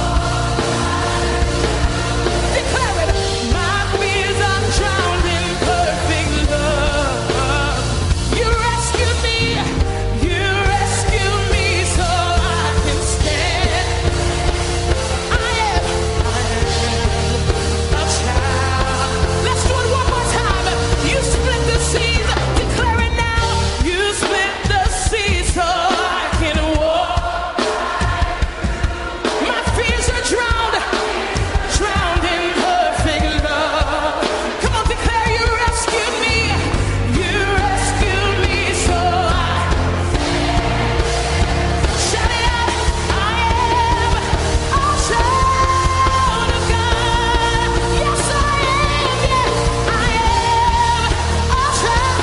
declare it. My fears are drowned in perfect love. You rescued me, you rescued me so I can stand. I am, I am a child. Let's do it one more time. You split the seas, declare it now. You split the seas so I can walk. My fears are drowned, drowned in perfect love. Come on, declare you rescued me. You rescued me so I shout it out. I am a child of God. Yes, I am. Yeah, I am a child.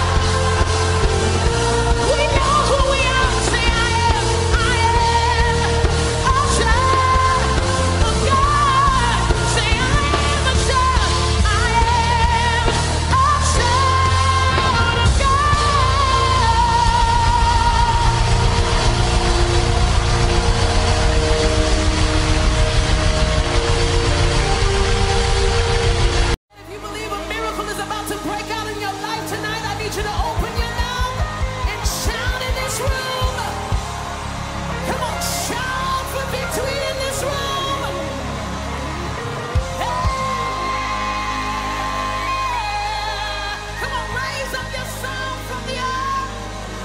We know who we are. Say, I am. I am a child of God. Say, I am a child. I am a child of God. If you believe a miracle is about to break out in your life tonight, I need you to open your mouth and shout in this room. Come on, shout for victory in this room. Hey! Come on, raise up your sound from the earth.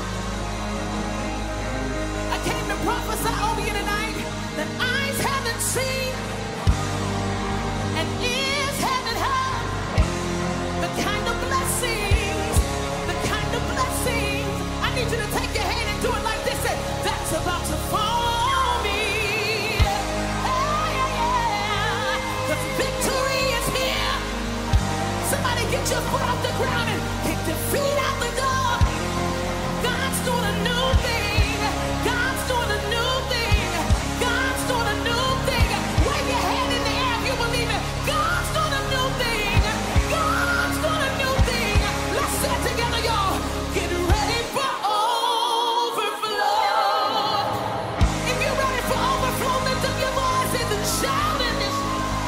I came to prophesy over you tonight that eyes haven't seen and ears haven't heard the kind of blessings, the kind of blessings. I need you to take your hand and do it like this. Say, that's about to fall on me. Yeah, yeah, yeah. The victory is here. Somebody get your foot off the ground and kick your feet out the door. God's doing a new thing. God's doing a new thing. God's doing a new thing. Wave your hand in the air if you believe it. God's doing a new thing. God's doing a new thing. Let's say it together, y'all. Get ready for overflow. If you're ready for overflow, lift up your voices and shout in this.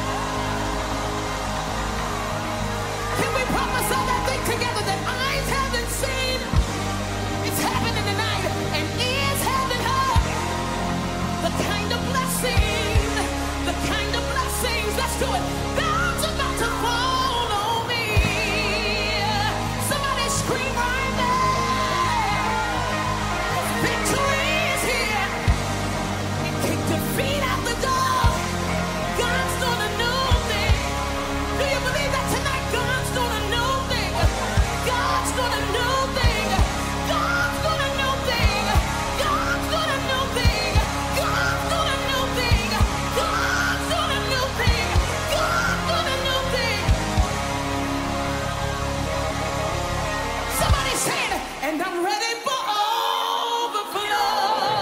Can we prophesy that thing together that eyes haven't seen? It's happening tonight, and ears haven't heard the kind of blessings, the kind of blessings. Let's do it. God's about to fall on me. Somebody scream right there. Victory is here. And kick your feet out the door. God's doing a new thing. Do you believe that tonight? God's doing a new thing. God's doing a new thing. God's doing a new thing. God's doing a new thing. God's doing a new thing. God's doing a new thing. God's doing a new thing. Somebody say it, and I'm ready for overflow.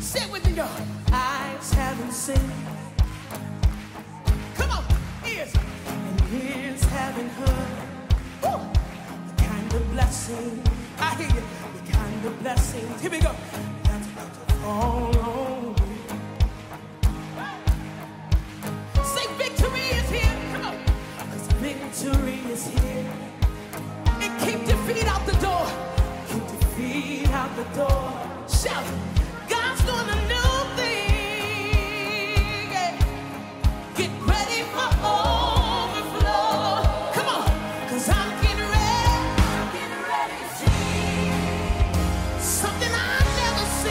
Sit with me, y'all. Eyes haven't seen. Come on, ears. And ears haven't heard. Woo! The kind of blessing. I hear you. The kind of blessings. Here we go. That's about to fall on me. Say victory is here. Come on. 'Cause victory is here. And keep your feet out the door. Keep your feet out the door. Shout. God's doing a new thing. Yeah. Get ready for overflow. Come on. 'Cause I'm getting ready. I'm getting ready to see something I've never seen.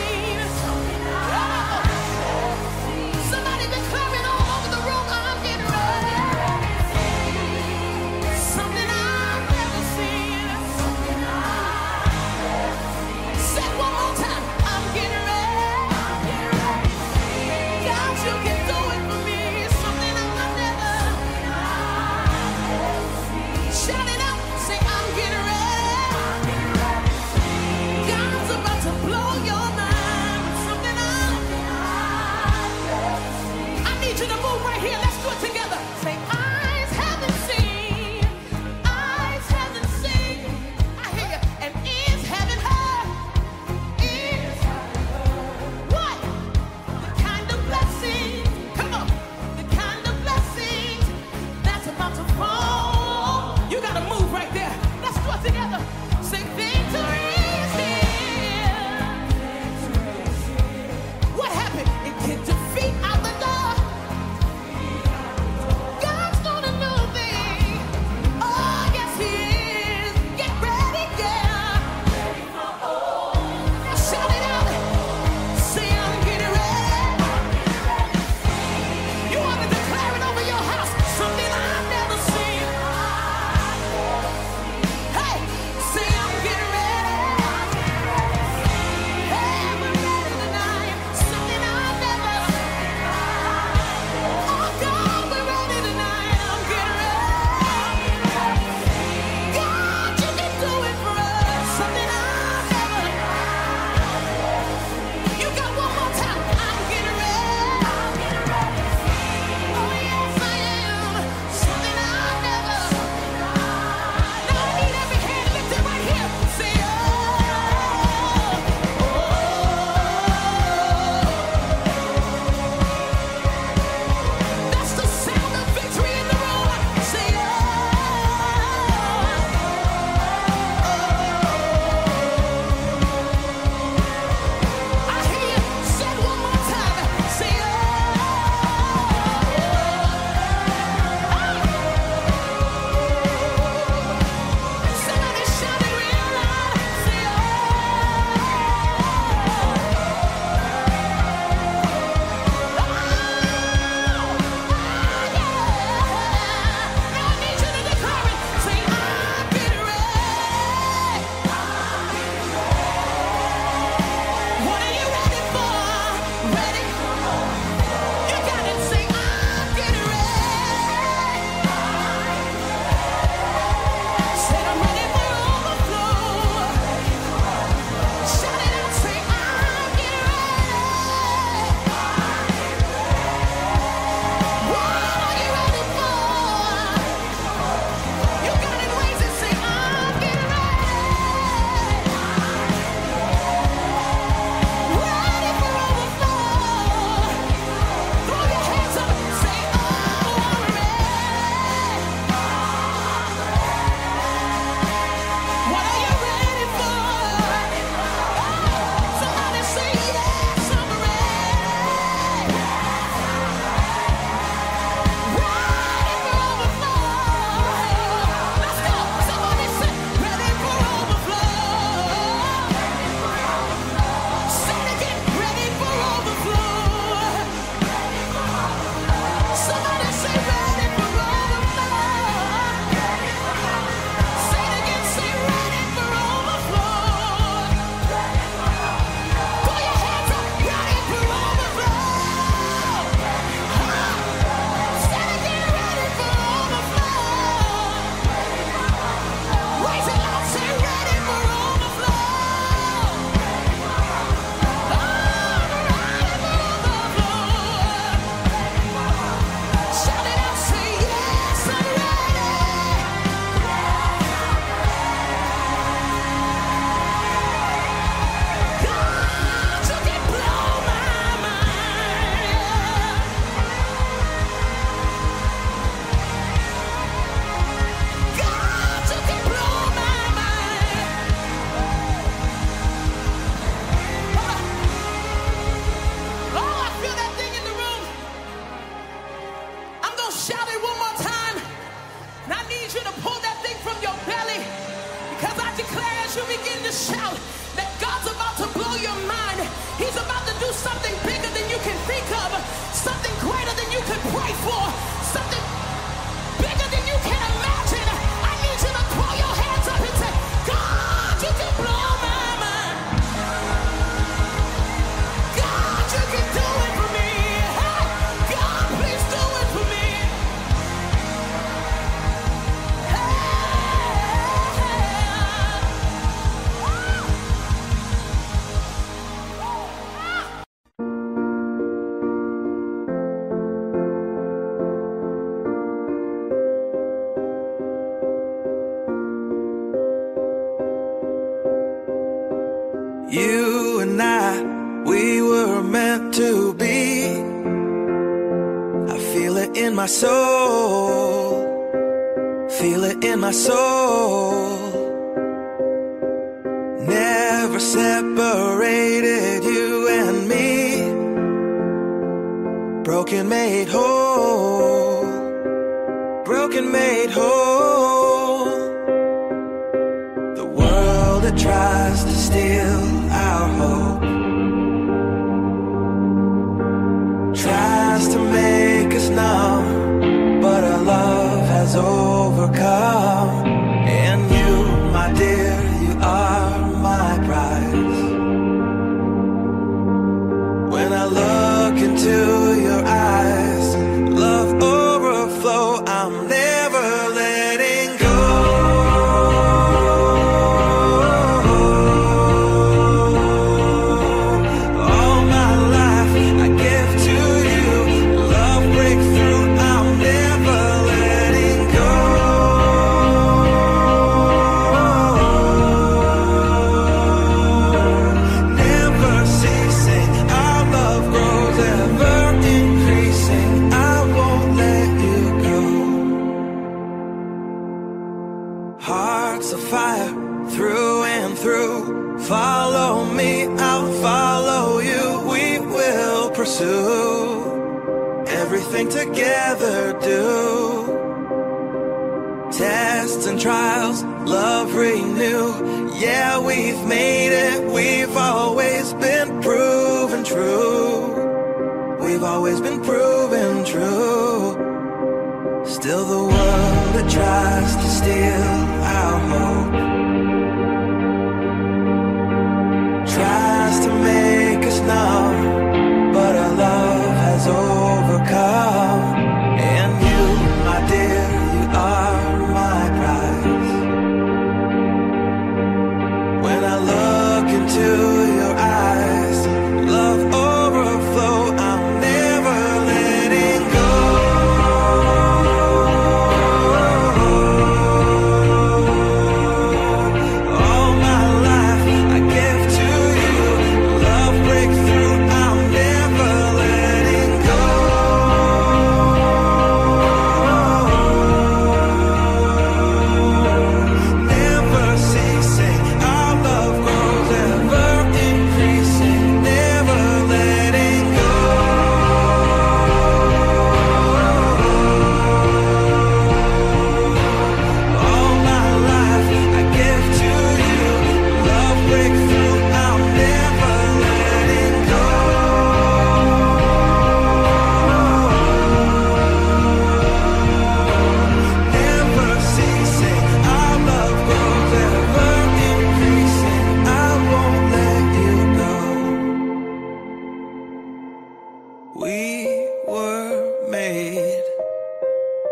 something bigger than you can think of, something greater than you could pray for, something bigger than you can imagine. I need you to throw your hands up and say, God, you can blow my mind. God, you can do it for me. Hey, God, please do it for me. You and I, we were meant to be. I feel it in my soul, feel it in my soul. Never separated, you and me. Broken made whole, broken made whole. The world that tries to steal our hope tries to make us numb, but our love has overcome. And you, my dear, you are my prize. When I look into your eyes, love overflow, I'm never letting go. Hearts of fire through and through. Follow me, I'll follow you. We will pursue everything together, do. Tests and trials, love renew. Yeah, we've made it. We've always been proven true. We've always been proven true. Still the world that tries to steal our hope tries to make us numb, but our love has overcome. And you, my dear, you are my prize. When I look into your eyes, love overflow, I'm never letting go. We were made,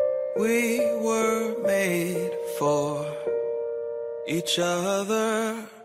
we were made for each other.